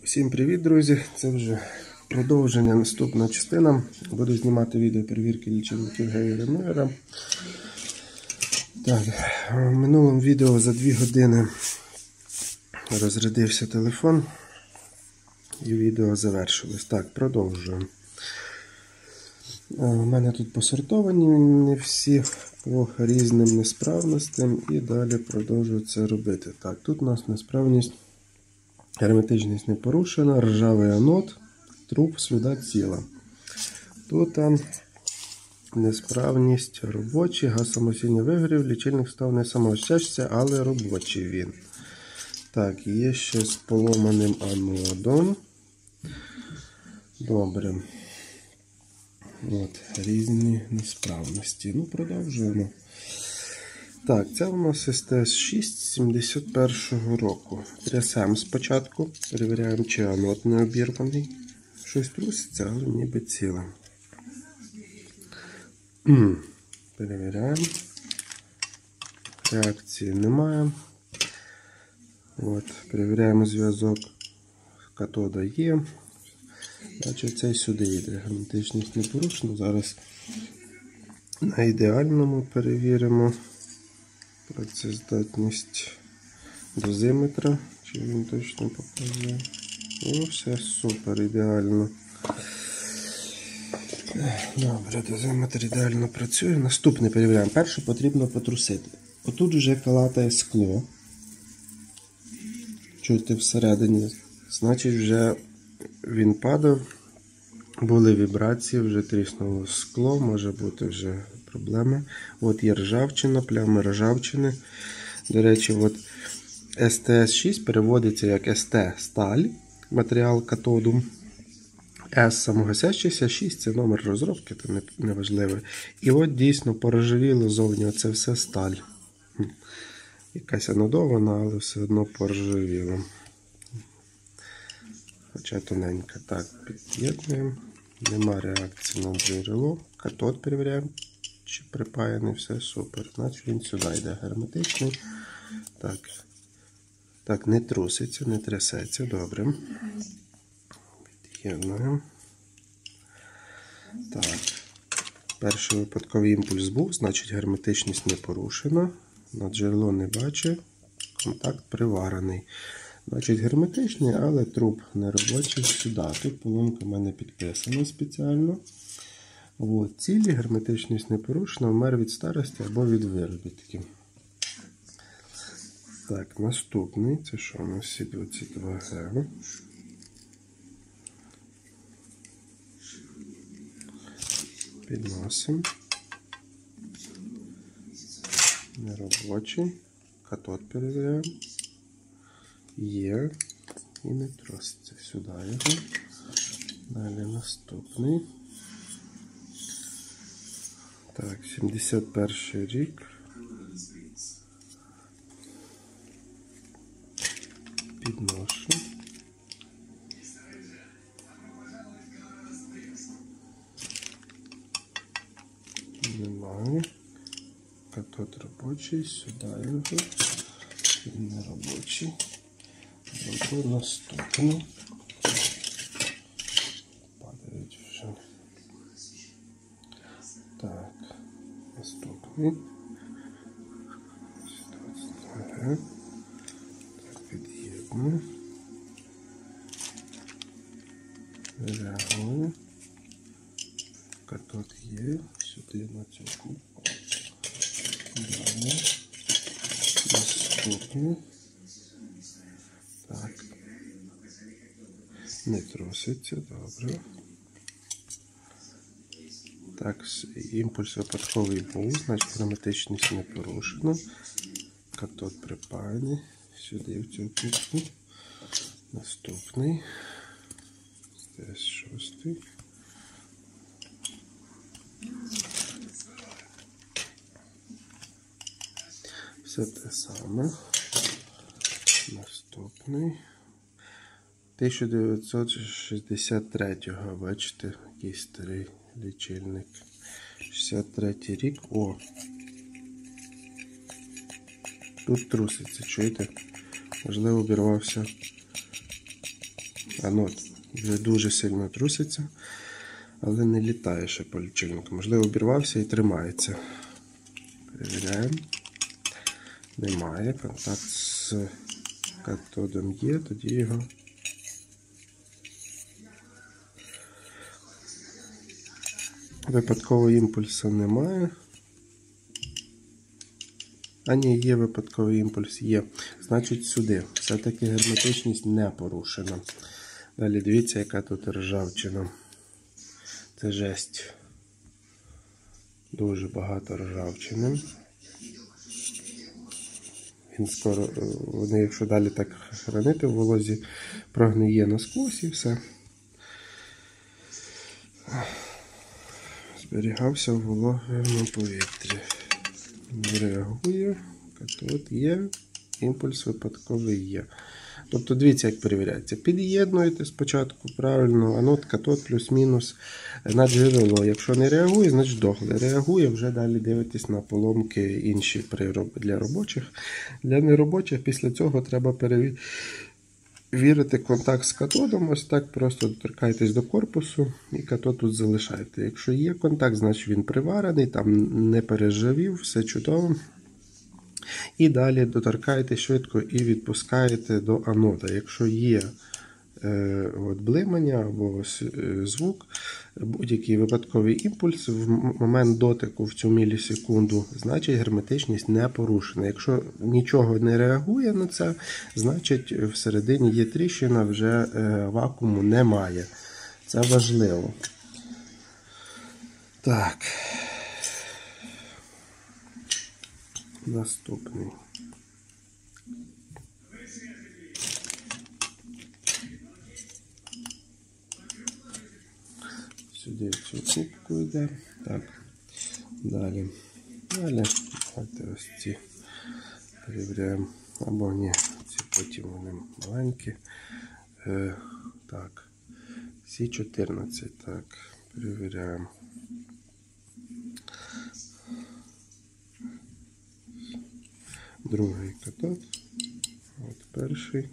Всім привіт, друзі! Це вже продовження, наступна частина. Буду знімати відео перевірки лічильників Гейгера Мюллера. Так, в минулому відео за 2 години розрядився телефон і відео завершилось. Так, продовжуємо. У мене тут посортовані не всі по різним несправностям і далі продовжую це робити. Так, тут у нас несправність. Герметичність не порушена, ржавий анод, труб, слюда ціла. Тут несправність робочий, газ самостійно вигорів, лічильник став не самоочищається, але робочий він. Так, є ще з поломаним анодом. Добре. От, різні несправності. Ну, продовжуємо. Так, це у нас СТС-6 71-го року. Трясемо спочатку, перевіряємо, чи анод не обірваний. Щось труситься, але ніби ціле. Перевіряємо. Реакції немає. От, перевіряємо зв'язок. Катода є. Значить, цей сюди йде. Герметичність не порушена. Зараз на ідеальному перевіримо працездатність дозиметра, чи він точно показує. Ну, все супер, ідеально. Добре, дозиметр ідеально працює. Наступне перевіряємо. Перше потрібно потрусити. Отут вже калатає скло. Чути всередині. Значить, вже він падав. Були вібрації, вже тріснуло скло, може бути вже проблеми. От є ржавчина, плями ржавчини. До речі, от СТС-6 переводиться як СТ-сталь, матеріал катоду. С самогасящийся, 6 це номер розробки, це неважливо. І от дійсно поржавіло зовні, оце все сталь. Якась анодована, але все одно поржавіло. Хоча тоненька. Так, під'єднуємо. Нема реакції на джерело. Катод перевіряємо, чи припаяний, все супер. Значить він сюди йде герметичний. Так. Так, не труситься, не трясеться. Добре. Під'єднуємо. Так. Перший випадковий імпульс був, значить герметичність не порушена. На джерело не бачить. Контакт приварений. Значить герметичний, але труб не робочий сюди. Тут поломка в мене підписана спеціально. От, цілі, герметичність не порушена, вмер від старості або від виробітки. Так, наступний. Це що у нас всі 22Г. Підносимо. Неробочий. Катод перевіряємо. Є. І не троситься сюди його. Далі наступний. Так, 71 рік. Підношу. Немає. Катод робочий, сюди його. Він не робочий. Добре, наступний. Падають вже. Так, наступний. Так, під'єднуємо. Реагуємо. Катод є. Сюди на цю кнопку. Далі. Наступний. Так. Не труситься, добре. Так, імпульс випадковий був, значить герметичність не порушена. Катод припаяний. Сюди в цю кнопку. Наступний. СТС-6. Все те саме. Наступний. 1963-го, бачите, який старий лічильник. 63-й рік. О! Тут труситься, чуєте? Можливо, обірвався анод вже дуже сильно труситься, але не літає ще по лічильнику. Можливо, обірвався і тримається. Перевіряємо. Немає. Контакт з катодом є, тоді його випадкового імпульсу немає. А ні, є випадковий імпульс, є. Значить сюди. Все-таки герметичність не порушена. Далі дивіться, яка тут ржавчина. Це жесть. Дуже багато ржавчини. Він скоро, вони, якщо далі так хранити в волозі, прогниє насквозь і все. Зберігався в вологому повітрі. Не реагує, катод є, імпульс випадковий є. Тобто, дивіться, як перевіряється. Під'єднуєте спочатку правильно, анод, катод плюс-мінус на джерело. Якщо не реагує, значить дохле. Реагує, вже далі дивитесь на поломки інші для робочих. Для неробочих після цього треба перевірити контакт з катодом. Ось так просто доторкаєтесь до корпусу і катод тут залишаєте. Якщо є контакт, значить він приварений, там не пережавів, все чудово. І далі доторкаєте швидко і відпускаєте до анода. Якщо є блимання або звук, будь-який випадковий імпульс в момент дотику в цю мілісекунду, значить герметичність не порушена. Якщо нічого не реагує на це, значить всередині є тріщина, вже вакууму немає. Це важливо. Так. Наступний. Сюди в цю кубку йде. Так. Далі. Давайте ось ці перевіряємо. Або ні, ці потім вони маленькі. Так. Всі 14. Так. Перевіряємо. Другий катод. От перший.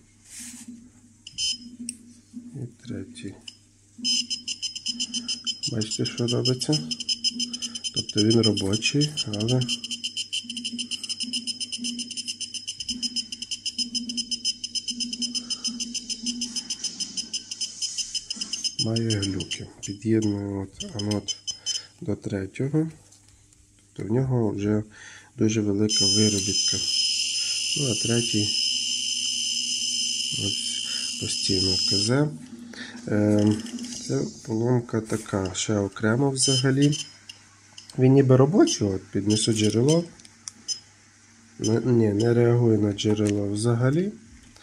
І третій. Бачите, що робиться? Тобто він робочий, але має глюки. Під'єднуємо анод до третього. Тобто в нього вже дуже велика виробітка. Ну, а третій ось постійно КЗ. Це поломка така, ще окремо взагалі. Він ніби робочий, от піднесу джерело. Ні, не реагує на джерело взагалі.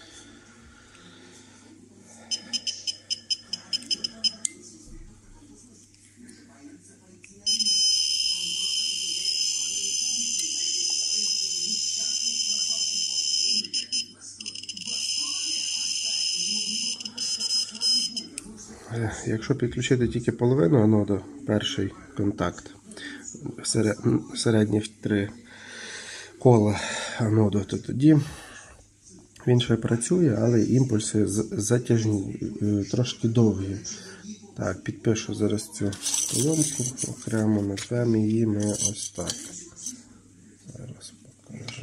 Якщо підключити тільки половину аноду, перший контакт, середні 3 кола аноду, то тоді він ще працює, але імпульси затяжні, трошки довгі. Так, підпишу зараз цю поломку, окремо назвемо її ми ось так. Зараз покажу.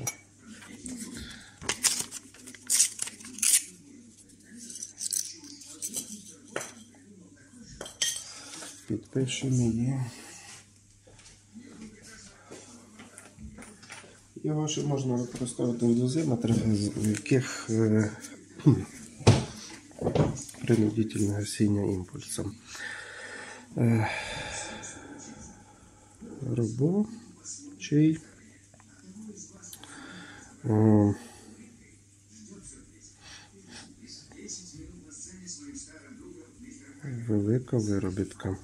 Підпишемо її. Його ще можна використовувати в дозиметрах, в яких принудительне гасіння імпульсом. Робочий. Велика виробітка.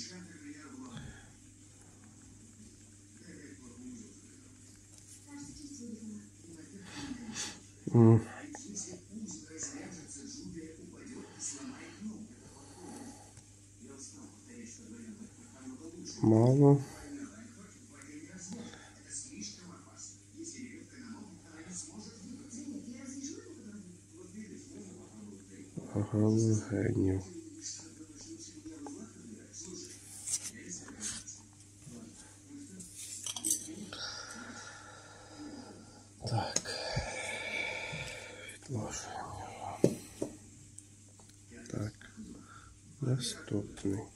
Мало. галогенів. Так, відложуємо його. Так, наступний.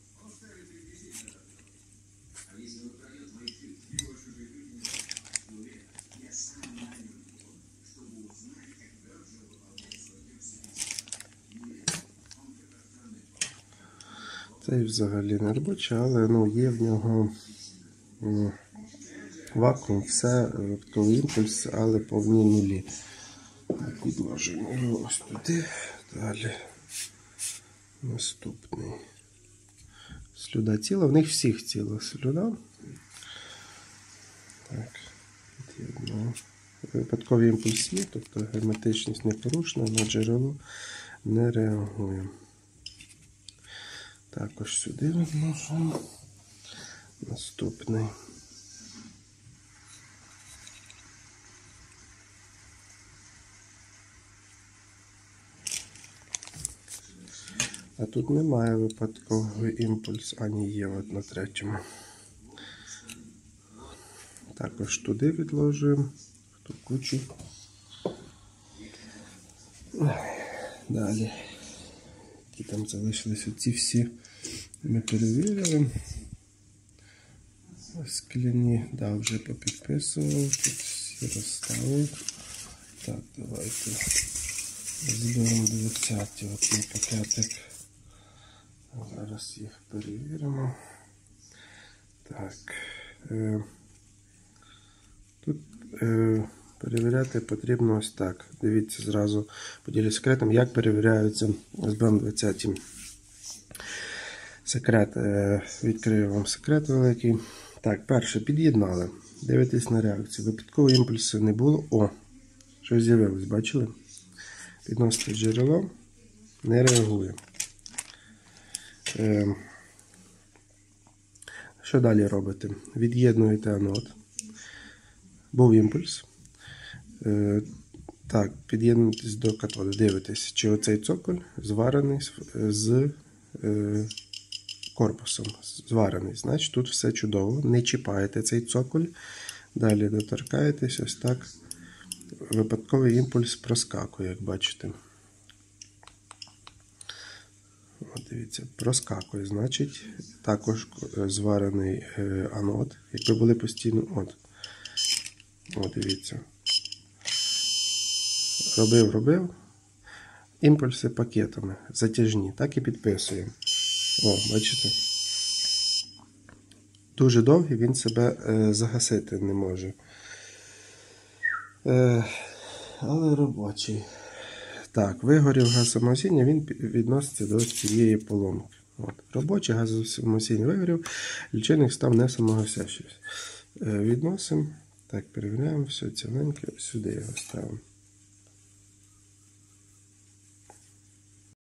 Цей взагалі не робочий, але ну, є в нього вакуум, все, випадковий імпульс, але повні нулі. Підложимо його ось туди. Далі. Наступний. Слюда ціла, в них всіх ціла слюда. Так, під'єднуємо. Випадковий імпульс є, тобто герметичність не порушена, на джерело не реагує. Також сюди відношуємо. Наступний. А тут немає випадковий імпульс, ані є от на третьому. Також туди відложуємо в ту кучу. Далі. Які там залишились оці всі, ми перевірили. Скляні, да, вже попідписував, тут всі розставив. Так, давайте зберемо 20-ті, оцей пакетик. Зараз їх перевіримо. Так. Тут перевіряти потрібно ось так. Дивіться, зразу поділюсь секретом, як перевіряються СБМ-20. Секрет, відкрию вам секрет великий. Так, перше, під'єднали. Дивитесь на реакцію. Випадкового імпульсу не було. О, щось з'явилось, бачили? Підносите джерело, не реагує. Що далі робите? Від'єднуєте анод. Був імпульс. Так, під'єднуєтесь до катоду. Дивитесь, чи оцей цоколь зварений з корпусом. Зварений. Значить, тут все чудово. Не чіпаєте цей цоколь. Далі доторкаєтесь. Ось так. Випадковий імпульс проскакує, як бачите. От, дивіться, проскакує. Значить, також зварений анод. Якби були постійно... От, дивіться. Робив. Імпульси пакетами, затяжні. Так і підписуємо. О, бачите? Дуже довгий, він себе загасити не може. Але робочий. Так, вигорів газ самосіння, він відноситься до цієї поломки. От. Робочий газ самосіння вигорів, лічильник став не самогасящий. Відносимо. Так, перевіряємо, все ціленьке, сюди його ставимо.